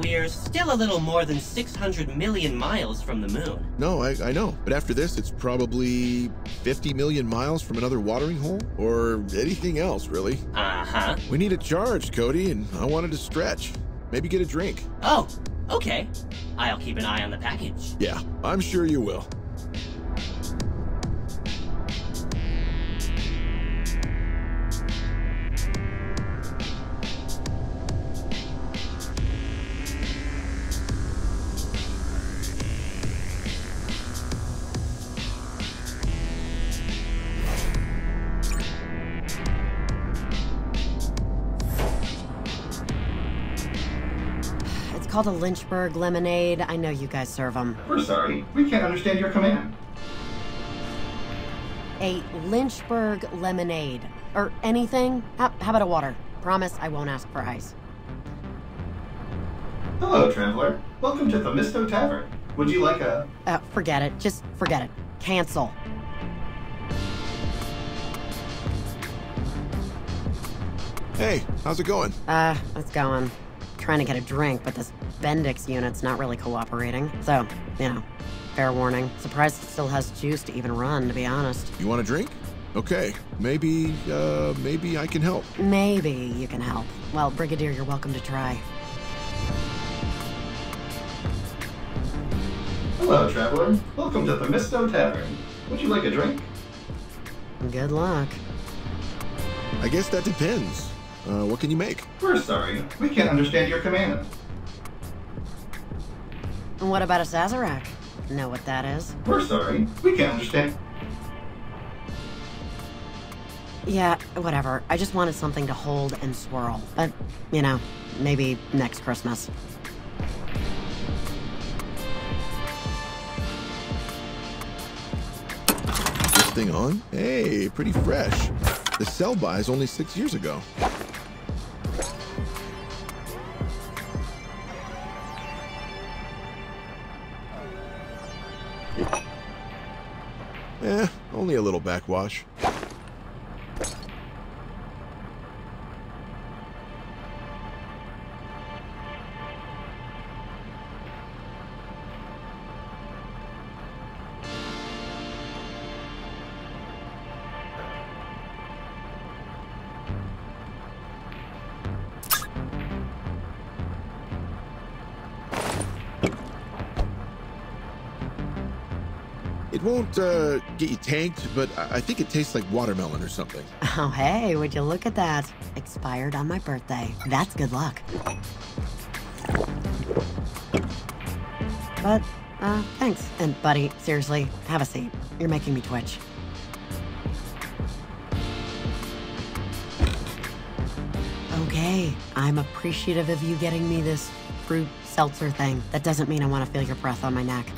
we're still a little more than 600 million miles from the moon. No, I know. But after this, it's probably 50 million miles from another watering hole or anything else, really. Uh-huh. We need it charged, Cody, and I wanted to stretch. Maybe get a drink. Oh, okay. I'll keep an eye on the package. Yeah, I'm sure you will. Called a Lynchburg lemonade. I know you guys serve them. We're sorry. We can't understand your command. A Lynchburg lemonade. Or anything. How about a water? Promise I won't ask for ice. Hello, traveler. Welcome to the Misto Tavern. Would you like a... Forget it. Just forget it. Cancel. Hey, how's it going? It's going. Trying to get a drink, but this Bendix unit's not really cooperating. So, you know, fair warning. Surprised it still has juice to even run, to be honest. You want a drink? Okay, maybe I can help. Maybe you can help. Well, Brigadier, you're welcome to try. Hello, traveler. Welcome to the Misto Tavern. Would you like a drink? Good luck. I guess that depends. What can you make? We're sorry. We can't understand your command. And what about a Sazerac? Know what that is? We're sorry. We can't understand. Yeah, whatever. I just wanted something to hold and swirl. But, you know, maybe next Christmas. This thing on? Hey, pretty fresh. The sell-by is only 6 years ago. Only a little backwash. It won't get you tanked, but I think it tastes like watermelon or something. Oh, hey, would you look at that? Expired on my birthday. That's good luck. But, thanks. And, buddy, seriously, have a seat. You're making me twitch. Okay, I'm appreciative of you getting me this fruit seltzer thing. That doesn't mean I want to feel your breath on my neck.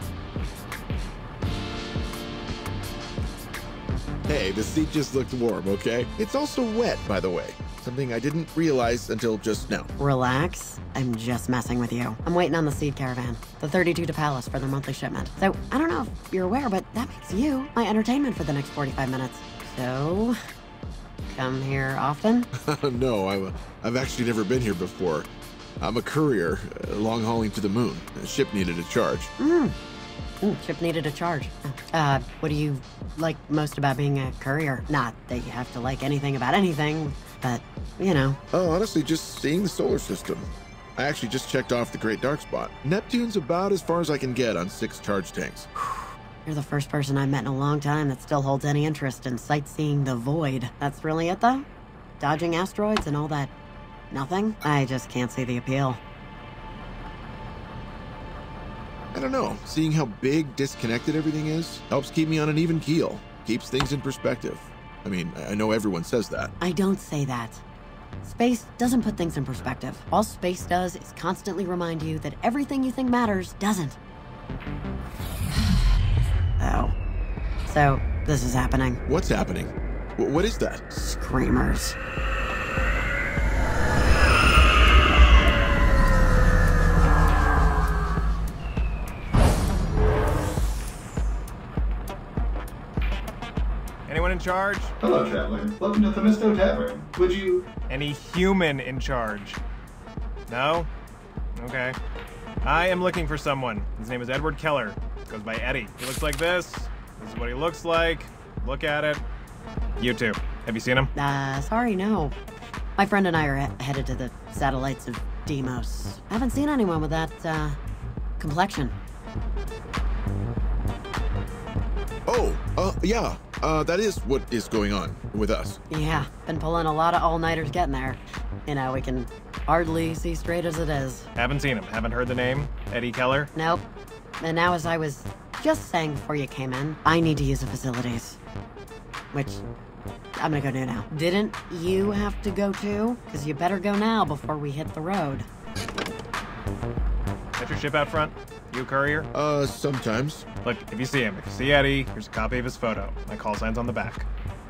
Hey, the seat just looked warm, okay? It's also wet, by the way. Something I didn't realize until just now. Relax. I'm just messing with you. I'm waiting on the seed caravan, the 32 to Palace for their monthly shipment. So, I don't know if you're aware, but that makes you my entertainment for the next 45 minutes. So, come here often? No, I've actually never been here before. I'm a courier, long hauling to the moon. The ship needed a charge. Ship needed a charge. What do you like most about being a courier? Not that you have to like anything about anything, but, you know. Oh, honestly, just seeing the solar system. I actually just checked off the Great Dark Spot. Neptune's about as far as I can get on 6 charge tanks. You're the first person I've met in a long time that still holds any interest in sightseeing the void. That's really it, though? Dodging asteroids and all that nothing? I just can't see the appeal. I don't know, seeing how big, disconnected everything is helps keep me on an even keel. Keeps things in perspective. I mean, I know everyone says that. I don't say that. Space doesn't put things in perspective. All space does is constantly remind you that everything you think matters doesn't. Oh. So, this is happening. What's happening? What is that? Screamers. Anyone in charge? Hello, traveler. Welcome to the Misto Tavern. Would you... Any human in charge? No? Okay. I am looking for someone. His name is Edward Keller. Goes by Eddy. He looks like this. This is what he looks like. Look at it. You too. Have you seen him? Sorry, no. My friend and I are headed to the satellites of Deimos. I haven't seen anyone with that, complexion. Oh, yeah. That is what is going on with us. Yeah, been pulling a lot of all-nighters getting there. You know, we can hardly see straight as it is. Haven't seen him. Haven't heard the name. Eddy Keller? Nope. And now, as I was just saying before you came in, I need to use the facilities. Which I'm gonna go do now. Didn't you have to go too? Because you better go now before we hit the road. Got your ship out front? You a courier? Sometimes. Look, if you see him, if you see Eddy, here's a copy of his photo. My call sign's on the back.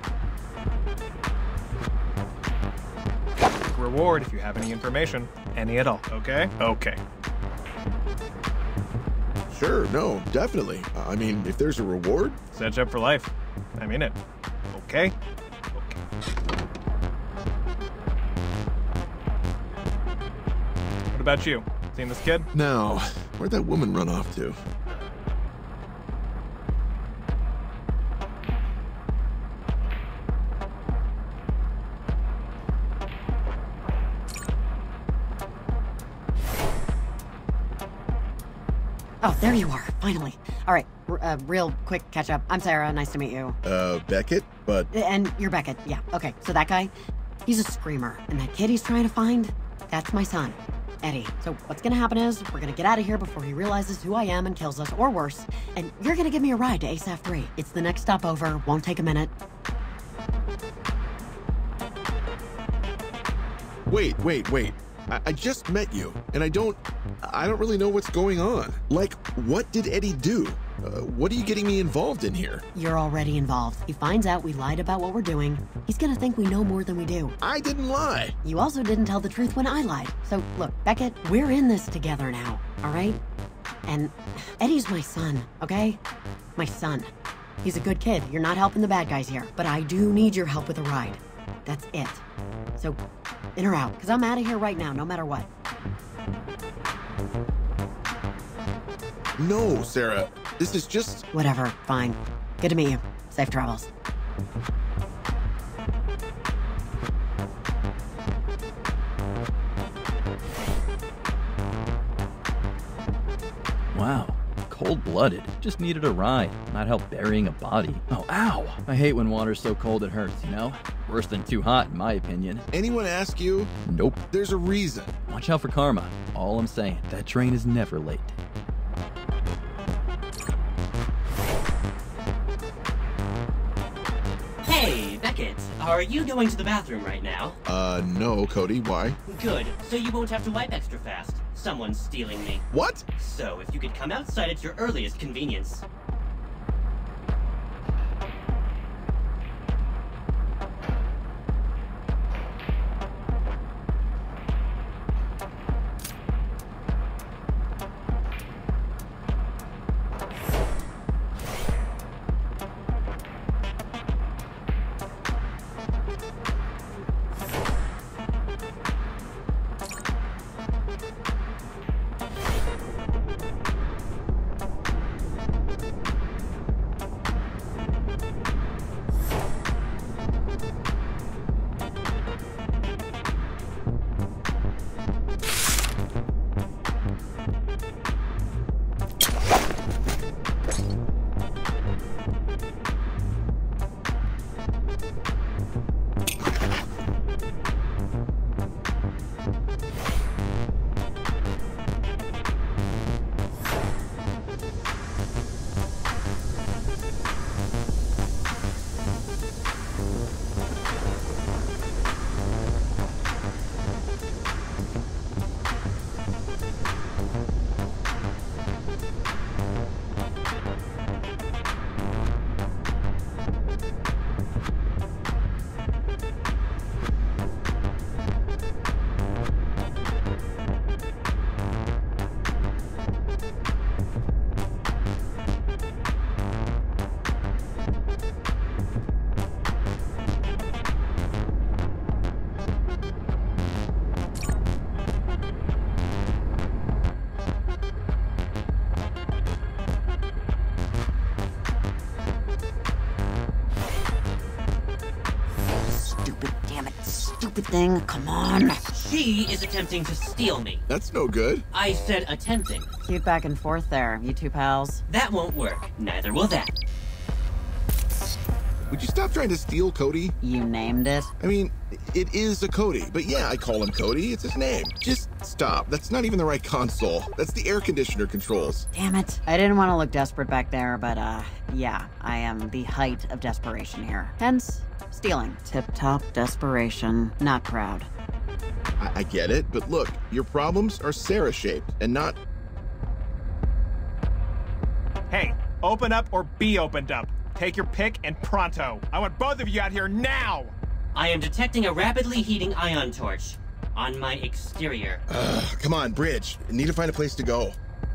Reward if you have any information. Any at all, okay? Okay. Sure, no, definitely. I mean, if there's a reward. Set you up for life. I'm in it. Okay? Okay. What about you? Seen this kid? Now, where'd that woman run off to? Oh, there you are, finally. All right, real quick catch up. I'm Serra, nice to meet you. Beckett? But... And you're Beckett, yeah. Okay, so that guy, he's a screamer. And that kid he's trying to find, that's my son, Eddy. So what's gonna happen is, we're gonna get out of here before he realizes who I am and kills us, or worse. And you're gonna give me a ride to ASAF 3. It's the next stop over, won't take a minute. Wait. I just met you, and I don't really know what's going on. Like, what did Eddy do? What are you getting me involved in here? You're already involved. He finds out we lied about what we're doing. He's gonna think we know more than we do. I didn't lie. You also didn't tell the truth when I lied. So, look, Beckett, we're in this together now, all right? And Eddy's my son, okay? My son. He's a good kid. You're not helping the bad guys here. But I do need your help with a ride. That's it. So, in or out, because I'm out of here right now, no matter what. No, Serra. This is just... Whatever, fine. Good to meet you. Safe travels. Wow. Cold-blooded. Just needed a ride, not help burying a body. Oh, ow! I hate when water's so cold it hurts, you know? Worse than too hot, in my opinion. Anyone ask you? Nope. There's a reason. Watch out for karma. All I'm saying. That train is never late. Hey, Beckett, are you going to the bathroom right now? No, Cody, why? Good, so you won't have to wipe extra fast. Someone's stealing me. What? So, if you could come outside at your earliest convenience. stupid thing. Come on. She is attempting to steal me. That's no good. I said attempting. Cute back and forth there, you two pals. That won't work. Neither will that. Would you stop trying to steal Cody? You named it. I mean, it is a Cody, but yeah, I call him Cody. It's his name. Just stop. That's not even the right console. That's the air conditioner controls. Damn it. I didn't want to look desperate back there, but yeah, I am the height of desperation here. Hence, stealing. Tip-top desperation. Not proud. I get it, but look, your problems are Serra-shaped and not... Hey, open up or be opened up. Take your pick and pronto. I want both of you out here now! I am detecting a rapidly heating ion torch on my exterior. Come on, Bridge. Need to find a place to go.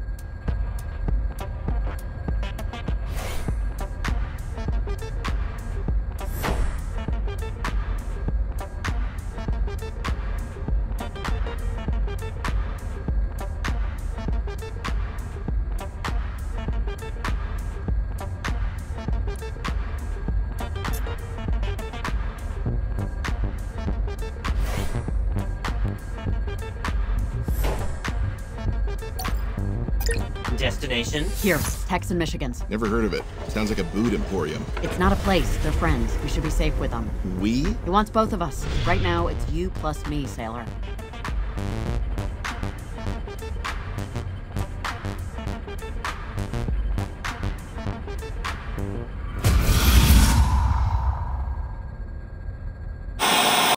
Destination? Here, Texan, Michigan's. Never heard of it. Sounds like a boot emporium. It's not a place. They're friends. We should be safe with them. We? He wants both of us. Right now, it's you plus me, Sailor.